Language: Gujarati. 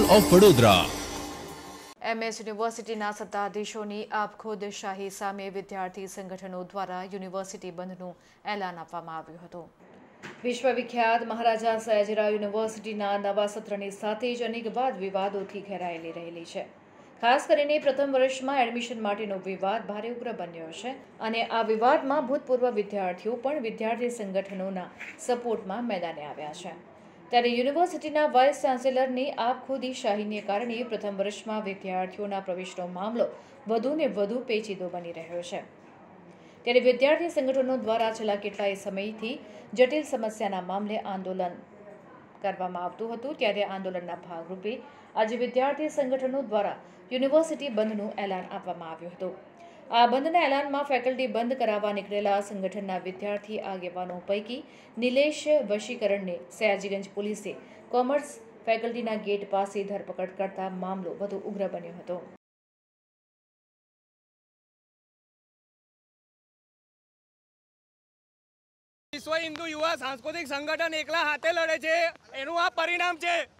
ઓફ વડોદરા। MS યુનિવર્સિટીના સત્તાધીશોની આપખુદશાહી સામે વિદ્યાર્થી સંગઠનો દ્વારા યુનિવર્સિટી બંધનું એલાન આપવામાં આવ્યું હતું। વિશ્વવિખ્યાત મહારાજા સયાજીરાવ યુનિવર્સિટીના નવા સત્રની સાથે જ અનેક વાદ વિવાદોથી ઘેરાયેલી રહેલી છે। ખાસ કરીને પ્રથમ વર્ષમાં એડમિશન માટેનો વિવાદ ભારે ઉગ્ર બન્યો છે અને આ વિવાદમાં ભૂતપૂર્વ વિદ્યાર્થીઓ પણ વિદ્યાર્થી સંગઠનોના સપોર્ટમાં મેદાને આવ્યા છે। ત્યારે યુનિવર્સિટીના વાઇસ ચાન્સેલરની આપખુદશાહીને કારણે પ્રથમ વર્ષમાં વિદ્યાર્થીઓના પ્રવેશનો મામલો વધુને વધુ પેચીદો બની રહ્યો છે। ત્યારે વિદ્યાર્થી સંગઠનો દ્વારા છેલ્લા કેટલાય સમયથી જટિલ સમસ્યાના મામલે આંદોલન કરવામાં આવતું હતું। ત્યારે આંદોલનના ભાગરૂપે આજે વિદ્યાર્થી સંગઠનો દ્વારા યુનિવર્સિટી બંધનું એલાન આપવામાં આવ્યું હતું। આ બંધના એલાનમાં ફેકલ્ટી બંધ કરાવવા નીકળેલા સંગઠનના વિદ્યાર્થી આગેવાનો પૈકી નિલેશ વશીકરણને સયાજીગંજ પોલીસે કોમર્સ ફેકલ્ટીના ગેટ પાસે ધરપકડ કરતા મામલો વધુ ઉગ્ર બન્યો હતો। વિશ્વ હિન્દુ યુવા સાંસ્કૃતિક સંગઠન એકલા હાથે લડે છે, એનું આ પરિણામ છે।